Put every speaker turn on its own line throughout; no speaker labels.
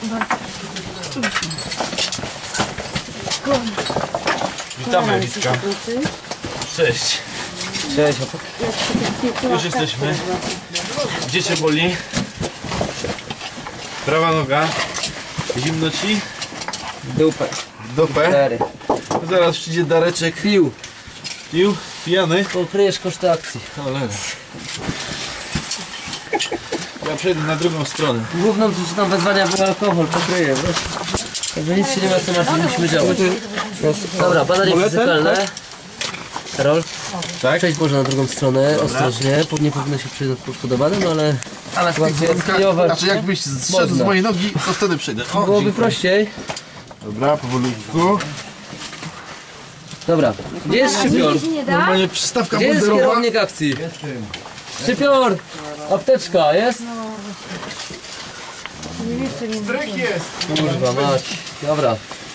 Witamy, Litka. Cześć.
Cześć.
Już jesteśmy. Gdzie cię boli? Prawa noga. Zimno ci?
Dupę.
Dupę? Zaraz przyjdzie Dareczek.
Pił.
Pił? Pijany?
Pokryjesz koszty akcji.
Cholera. Ja przejdę na drugą stronę.
Główną przyczyną wezwania był alkohol, pokryję, wiesz? Także nic się nie ma co martwić, musimy działać. Dobra, badanie fizykalne. Karol?
Tak?
Przejdź może na drugą stronę, ostrożnie. Nie powinno się przejść pod podobanym, ale...
Znaczy jakbyś zszedł z mojej nogi, to wtedy przejdę. O,
byłoby
dziękuję.
prościej.
Dobra, powolutku.
Dobra, gdzie jest szczypior?
Normalnie przystawka
Gdzie jest
mundurowa.
kierownik akcji? Szczypior! Apteczka, jest?
Stryk jest.
Kurwa mać. Dobra.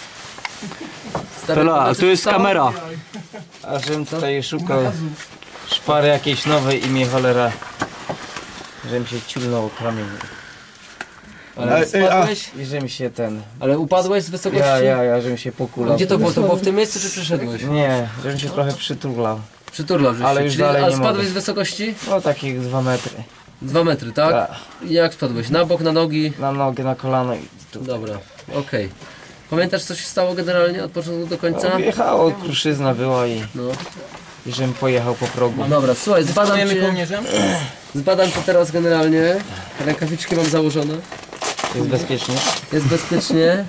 A tu jest kamera. A żebym tutaj szukał szpary jakiejś nowej i mnie cholera, żebym się ciulnął o kamień.
Ale spadłeś?
I żebym się ten...
Ale upadłeś z wysokości?
żebym się pokulał.
Gdzie to było? To było w tym miejscu, czy przeszedłeś?
Nie, żebym się trochę przytulał.
Przyturlał, żeś
Ale
się.
już
Czyli,
dalej
a
nie
spadłeś
mogę.
z wysokości?
No takich 2 metry.
2 metry, tak?
Tak.
I jak spadłeś? Na bok, na nogi?
Na nogę, na kolano i tu.
Dobra, okej. Pamiętasz, co się stało generalnie od początku do końca?
No, wjechało, kruszyzna była
No.
i żebym pojechał po progu.
Dobra, słuchaj, zbadam cię teraz generalnie. Rękawiczki mam założone.
Jest bezpiecznie.
Jest bezpiecznie.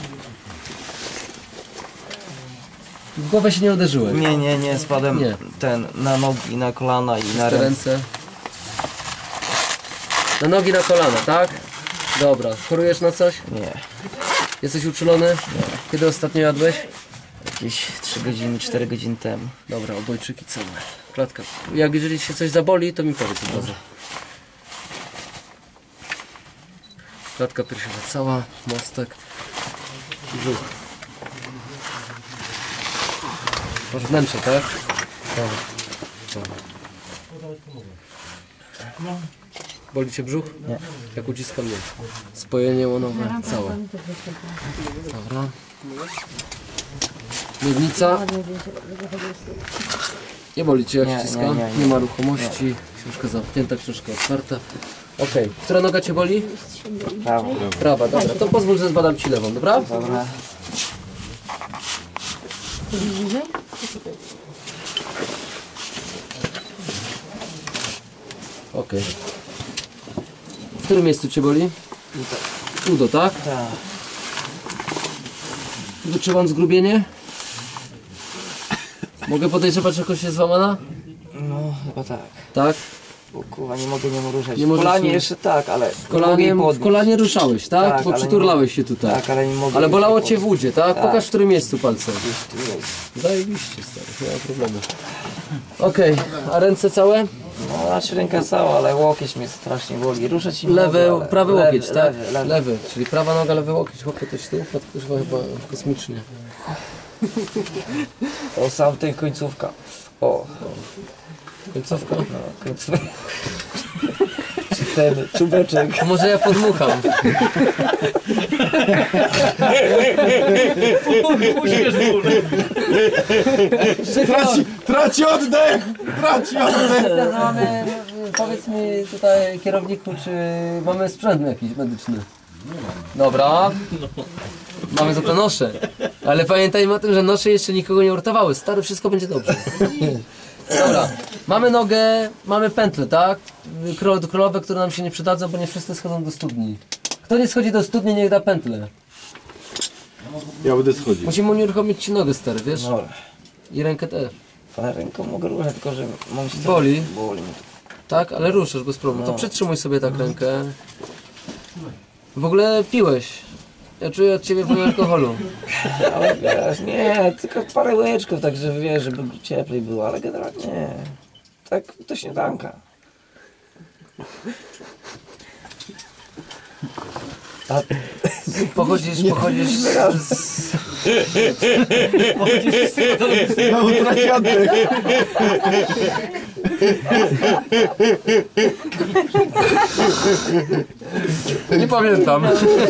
W głowę się nie uderzyłem.
Nie, spadłem
Nie.
na nogi, na kolana i na
Te
ręce.
ręce. Na nogi, na kolana, tak? Dobra, chorujesz na coś?
Nie,
Jesteś uczulony? Nie. Kiedy ostatnio jadłeś?
jakieś 3 godziny, 4 godziny temu.
Dobra, obojczyki całe. Klatka. Jak jeżeli się coś zaboli, to mi powiedz od razu. Klatka piersiowa cała, mostek, brzuch. Masz wnętrze, tak? Tak. Boli cię brzuch?
Nie.
Jak uciskam, nie. Spojenie łonowe całe. Dobra. Miednica. Nie boli cię jak
Nie,
ściskam?
nie.
Ma ruchomości. Książka zamknięta, książka otwarta. Okej. Która noga cię boli?
Prawo.
Prawa, dobra. To pozwól, że zbadam ci lewą, dobra?
Dobra.
Okej. W którym miejscu cię boli? Udo, tak?
Tak.
Wyczuwam zgrubienie? Mogę podejrzewać, że jakoś jest złamana?
No, chyba tak.
Tak?
O kurwa, nie mogę nie ruszać.
Nie
W
możesz
kolanie
się-
jeszcze tak, ale
W kolanie ruszałeś, tak?
Tak,
Bo
ale
przyturlałeś się tutaj.
Tak, ale nie mogę.
Ale
już
bolało
się
cię w udzie, tak?
Tak.
Pokaż w którym miejscu palcem.
Tu jest.
Zajebiście, stary, nie ma problemu. Okej, a ręce całe?
No, znaczy ręka cała, ale łokieć mnie strasznie boli. Ruszać nie
Lewy,
mogę, ale
prawy łokieć, tak?
Lewy.
Lewy, czyli prawa noga, lewy łokieć. Chłopie, to się tu podkurzwa chyba kosmicznie.
O, sam ten końcówka. O,
Końcówka?
no, końcówka. Czy ten czubeczek.
To może ja podmucham. Uśmiesz w górę.
Traci oddech! Traci oddech!
Mamy, powiedz mi tutaj kierowniku, czy mamy sprzęt jakiś medyczny? Dobra. Mamy za to nosze. Ale pamiętajmy o tym, że nosze jeszcze nikogo nie uratowały. Stary, wszystko będzie dobrze. Dobra. Mamy nogę, mamy pętlę, tak? Królowe, które nam się nie przydadzą, bo nie wszyscy schodzą do studni. Kto nie schodzi do studni, niech da pętlę.
Ja będę schodził.
Musimy unieruchomić ci nogę, stary, wiesz?
Dobra.
I rękę też.
Ale ręką mogę ruszać, tylko że mam się
Boli?
Boli mnie.
Tak, ale ruszysz bez problemu. To przytrzymuj sobie tak rękę. W ogóle piłeś. Ja czuję od ciebie woń alkoholu.
Ale wiesz, nie, tylko parę łyczków, tak że wiesz, żeby cieplej było, ale generalnie nie. Tak do śniadanka. A
Pochodzisz z...
Znowu traci oddech.
Nie pamiętam.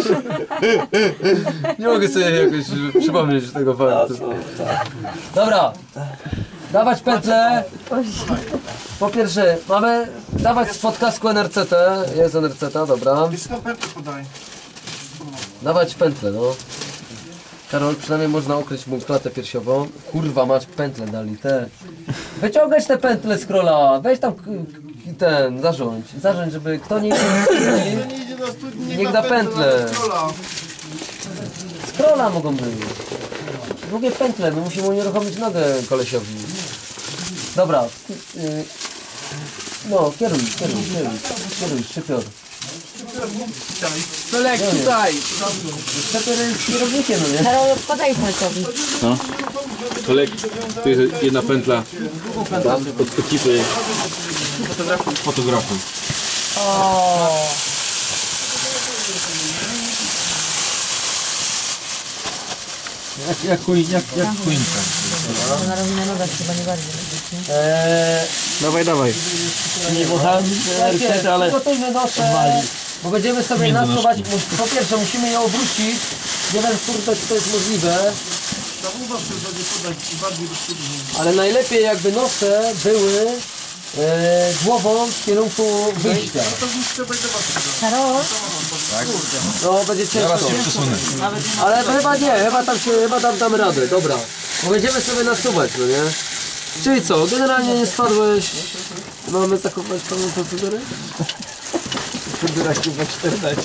Nie mogę sobie jakoś przypomnieć tego faktu. Dobra. Dawać pętlę. Po pierwsze, mamy dawać z podkasku NRCT. Jest NRCT, dobra.
Jeszcze tam pętlę podaj.
Dawać pętlę, no. Karol, przynajmniej można ukryć mu klatę piersiową. Kurwa, masz pętlę dali, te. Wyciągać te pętle z króla. Weź tam zarządź. Zarządź, żeby kto nie
idzie na studnię,
niech da pętlę. Z króla mogą być. Drugie pętle, my musimy unieruchomić nogę kolesiowi. Dobra. No, kieruj, szczypior.
Kolek, tutaj!
Szczypior jest kierownikiem, no nie?
Karol, podaj Felkowi.
No. Kolek, tu jest jedna pętla od ekipy fotografów.
O.
Jak choinka.
Na rowi na nogach chyba nie bardziej.
Dawaj. Nie wąchałem ale...
Gotujmy noszę, bo będziemy sobie nasuwać. Po pierwsze musimy je obrócić. Nie wiem, kurde, czy to jest możliwe. Ale najlepiej jakby nosze były głową w kierunku wyjścia.
Karol?
No będzie ciężko.
Zaraz się przesunę.
Ale chyba nie, chyba tam damy radę, dobra. Bo będziemy sobie nasuwać, no nie? Czyli co, generalnie nie spadłeś. Mamy zachować pewną procedurę?
Procedura chyba 14.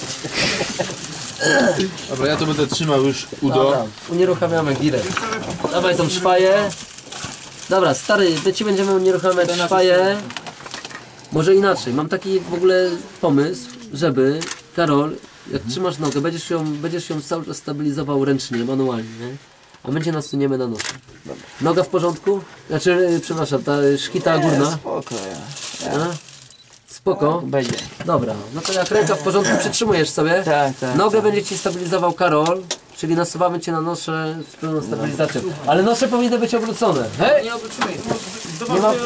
Dobra, ja to będę trzymał już udo.
Dobra, unieruchamiamy girę. Dawaj tą szwaję. Dobra, stary, my ci będziemy unieruchamiać szwaję. Może inaczej, mam taki w ogóle pomysł, żeby, Karol, jak trzymasz nogę, będziesz ją cały czas stabilizował ręcznie, manualnie, nie? A my cię nasuniemy na noszę. Noga w porządku? Znaczy, przepraszam, ta szkita górna.
Spoko.
A? Spoko.
Będzie.
Dobra, no to jak ręka w porządku przytrzymujesz sobie,
Tak.
nogę będzie ci stabilizował Karol, czyli nasuwamy cię na noszę z pełną stabilizacją. Ale nosze powinny być obrócone. Hej! Nie obrócimy. Nie ma...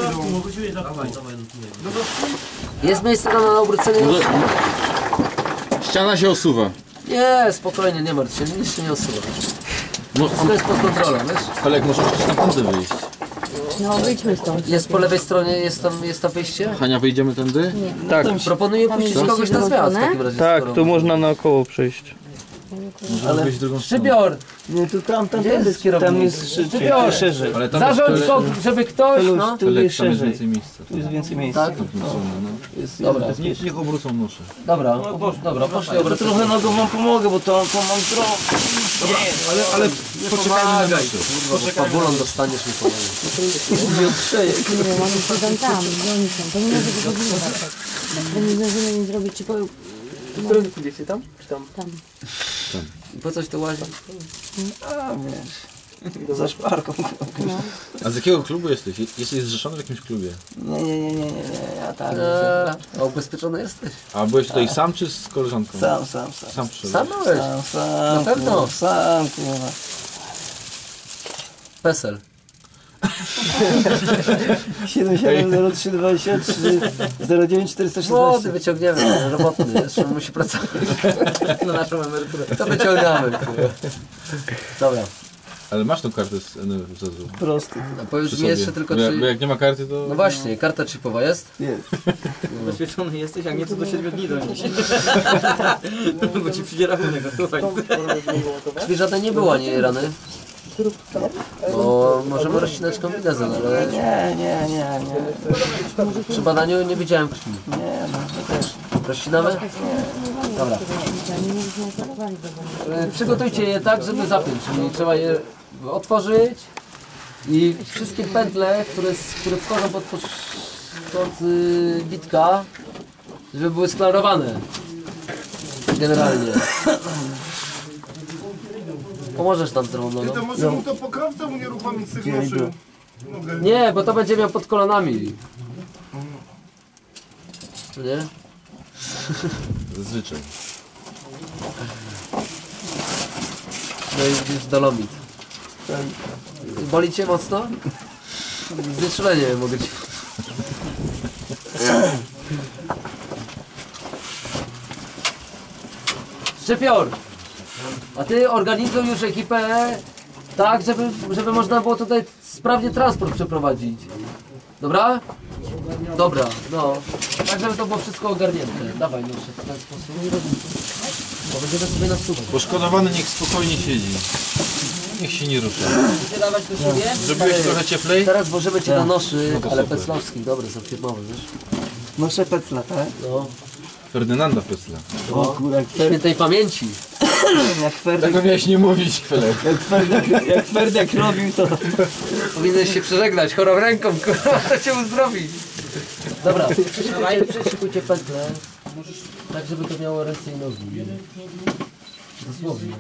Jest miejsce na obrócenie.
Ściana się osuwa.
Nie, spokojnie, nie martw się, nic się nie osuwa. Wszystko jest pod kontrolą, wiesz?
Kolek, może przecież tam tędy wyjść.
No wyjdźmy stąd.
Jest po lewej stronie, jest tam wyjście?
Hania, wyjdziemy tędy?
Tak,
Proponuję puścić
jest
kogoś na
wyjście
zwiat w
wyłączone?
takim razie.
tak,
skoro-
tu można naokoło przejść.
Możemy wyjść drugą stroną.
Szczypior!
Nie, tu tam
Gdzie jest kierownik?
tam jest
Szczypior!
szerzej.
Ale tam
Zarządź
jest,
go, żeby ktoś, no.
Tu jest
tam jest
szerzej.
więcej miejsca.
Tu jest więcej miejsca.
Tak?
Jest,
Dobra.
Niech obrócą nosze.
Dobra, dobra, poszli
Dobra, trochę nogą wam pomogę, bo to mam trochę.
Ale poczekajmy na nosze.
Kurwa, pabulon dostaniesz mi pomogę.
Nie, mamy siedzą tam, gdzie oni są. To nie może być możliwe. Bo nie zdążymy nic zrobić, czy powiem.
Którym pójdziecie tam? Czy tam?
Tam.
I po coś to łazi?
A wiesz. Za szparką.
No.
A z jakiego klubu jesteś? Jesteś zrzeszony w jakimś klubie?
Nie, ja tak.
A ubezpieczony jesteś?
A byłeś tutaj sam czy z koleżanką?
Sam.
Sam przyszedłeś.
Sam byłeś?
Sam,
Na pewno.
kurwa, sam, kurwa.
PESEL.
770323 09
Młody, wyciągniemy, robotny, jeszcze musi pracować na naszą emeryturę. To wyciągamy. Kurwa. Dobra,
Ale masz tą kartę z NFZ-u.
Prosty.
a powiedz mi jeszcze tylko
Bo
czy...
jak nie ma karty, to...
No właśnie, karta chipowa jest?
Jest.
Ubezpieczony jesteś, jak nie to do 7 dni donieś. Bo ci przyjdzie rachunek, słuchaj.
Krwi żadnej nie było, ani rany? Bo możemy rozcinać kombinezon, ale
Nie.
przy badaniu nie widziałem krwi.
Nie, no też.
Rozcinamy? Dobra.
Nie mogliśmy operować do domu.
Przygotujcie je tak, żeby zapiąć, czyli trzeba je otworzyć i wszystkie pętle, które wchodzą pod bitka, żeby były sklarowane. Generalnie. Pomożesz nam z drugą
To
nogą?
może mu to pokrawcę unieruchomić z tych noszy.
Nie, bo to będzie miał pod kolanami. Nie?
Zazwyczaj.
No i już dolomit. Boli cię mocno? Znieczulenie mogę ci... Szczypior, a ty organizuj już ekipę tak, żeby można było tutaj sprawnie transport przeprowadzić. Dobra? Dobra, no. Tak, żeby to było wszystko ogarnięte. Dawaj, no, w ten sposób. Bo będziemy sobie nasuwać.
Poszkodowany niech spokojnie siedzi. Niech się nie rusza.
Chcecie dawać do siebie?
Zrobiłeś trochę cieplej?
Teraz włożymy cię na noszy,
No to
ale
super.
peclowskich, dobre są firmowe, wiesz?
Noszę pecla, tak?
No.
Ferdynanda Pysla.
O kurwa,
Świętej pamięci.
jak Ferdek,
Tego miałeś nie mówić, Felek.
jak Ferdek robił to...
Powinieneś się przeżegnać chorą ręką, kurwa, to cię uzdrowi. Dobra, przyszykujcie pętlę, tak żeby to miało ręce i nogi. Dosłownie.